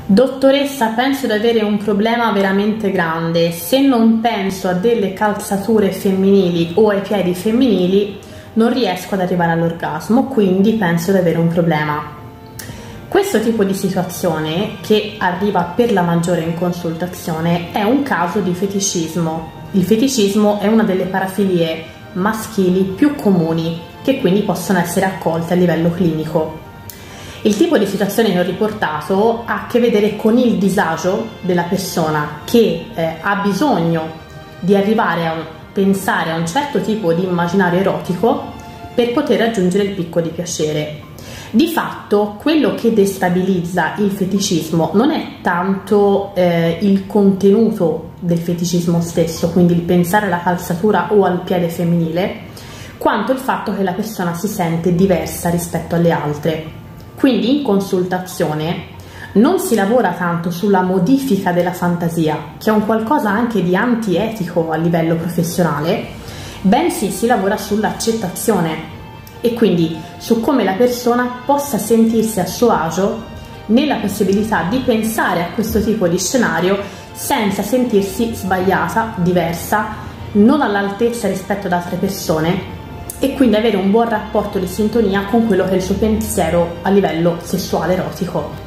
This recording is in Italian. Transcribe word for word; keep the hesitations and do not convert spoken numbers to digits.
Dottoressa, penso di avere un problema veramente grande. Se non penso a delle calzature femminili o ai piedi femminili, non riesco ad arrivare all'orgasmo, quindi penso di avere un problema. Questo tipo di situazione, che arriva per la maggiore in consultazione, è un caso di feticismo. Il feticismo è una delle parafilie maschili più comuni, che quindi possono essere accolte a livello clinico. Il tipo di situazione che ho riportato ha a che vedere con il disagio della persona che eh, ha bisogno di arrivare a un, pensare a un certo tipo di immaginario erotico per poter raggiungere il picco di piacere. Di fatto, quello che destabilizza il feticismo non è tanto eh, il contenuto del feticismo stesso, quindi il pensare alla calzatura o al piede femminile, quanto il fatto che la persona si sente diversa rispetto alle altre. Quindi in consultazione non si lavora tanto sulla modifica della fantasia, che è un qualcosa anche di antietico a livello professionale, bensì si lavora sull'accettazione e quindi su come la persona possa sentirsi a suo agio nella possibilità di pensare a questo tipo di scenario senza sentirsi sbagliata, diversa, non all'altezza rispetto ad altre persone, e quindi avere un buon rapporto di sintonia con quello che è il suo pensiero a livello sessuale erotico.